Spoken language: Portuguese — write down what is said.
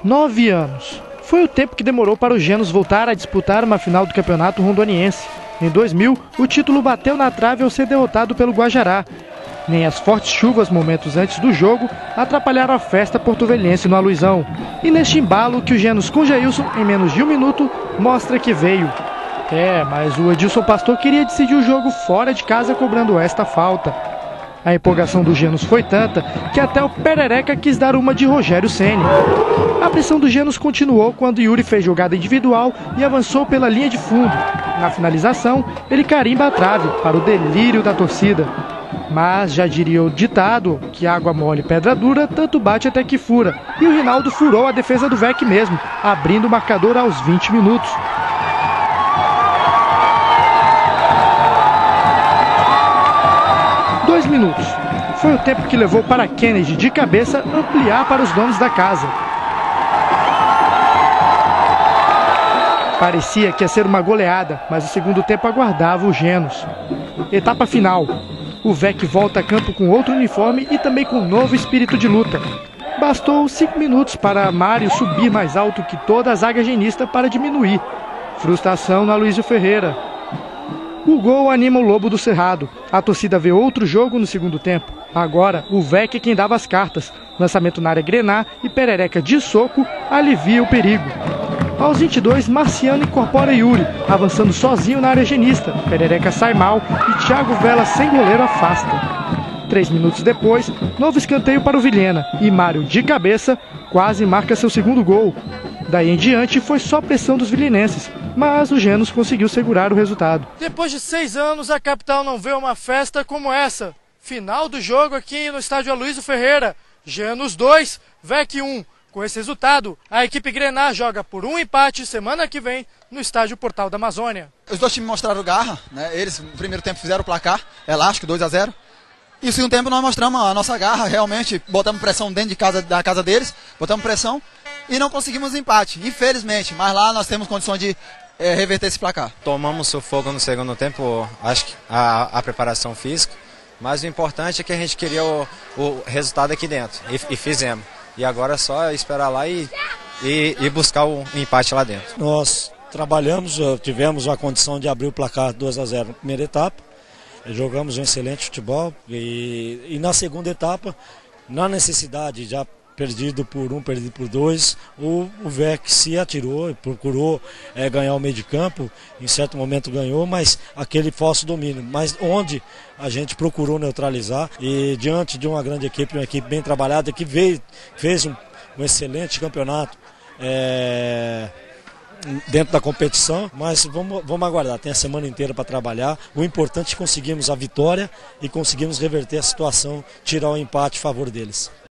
9 anos. Foi o tempo que demorou para o Genos voltar a disputar uma final do campeonato rondoniense. Em 2000, o título bateu na trave ao ser derrotado pelo Guajará. Nem as fortes chuvas momentos antes do jogo atrapalharam a festa porto-velhense no Aluizão. E neste embalo que o Genos com Jailson, em menos de um minuto, mostra que veio. Mas o Edilson Pastor queria decidir o jogo fora de casa cobrando esta falta. A empolgação do Genos foi tanta que até o Perereca quis dar uma de Rogério Ceni. A pressão do Genos continuou quando Yuri fez jogada individual e avançou pela linha de fundo. Na finalização, ele carimba a trave para o delírio da torcida. Mas já diria o ditado que água mole pedra dura, tanto bate até que fura. E o Rinaldo furou a defesa do Vec mesmo, abrindo o marcador aos 20 minutos. Minutos. Foi o tempo que levou para Kennedy de cabeça ampliar para os donos da casa. Parecia que ia ser uma goleada, mas o segundo tempo aguardava o Genos. Etapa final. O Vec volta a campo com outro uniforme e também com um novo espírito de luta. Bastou 5 minutos para Mário subir mais alto que toda a zaga genista para diminuir. Frustração na Aloysio Ferreira. O gol anima o Lobo do Cerrado. A torcida vê outro jogo no segundo tempo. Agora, o Vec é quem dava as cartas. Lançamento na área Grená e Perereca de soco alivia o perigo. Aos 22, Marciano incorpora Yuri, avançando sozinho na área genista. Perereca sai mal e Thiago Vela sem goleiro afasta. 3 minutos depois, novo escanteio para o Vilhena. E Mário, de cabeça, quase marca seu segundo gol. Daí em diante foi só pressão dos vilinenses, mas o Genos conseguiu segurar o resultado. Depois de 6 anos, a capital não vê uma festa como essa. Final do jogo aqui no estádio Aloysio Ferreira. Genos 2, Vec 1. Com esse resultado, a equipe Grená joga por um empate semana que vem no estádio Portal da Amazônia. Os dois times mostraram garra, né? Eles no primeiro tempo fizeram o placar, elástico, 2-0. E no segundo tempo nós mostramos a nossa garra, realmente botamos pressão dentro de casa, da casa deles, botamos pressão e não conseguimos empate, infelizmente. Mas lá nós temos condições de reverter esse placar. Tomamos sufoco no segundo tempo, acho que a preparação física, mas o importante é que a gente queria o resultado aqui dentro e fizemos. E agora é só esperar lá e buscar o empate lá dentro. Nós trabalhamos, tivemos a condição de abrir o placar 2-0 na primeira etapa. Jogamos um excelente futebol e na segunda etapa, na necessidade, já perdido por 1, perdido por 2, o Vec se atirou e procurou ganhar o meio de campo. Em certo momento ganhou, mas aquele falso domínio, mas onde a gente procurou neutralizar e diante de uma grande equipe, uma equipe bem trabalhada que fez um excelente campeonato dentro da competição, mas vamos aguardar, tem a semana inteira para trabalhar. O importante é que conseguimos a vitória e conseguimos reverter a situação, tirar o empate a favor deles.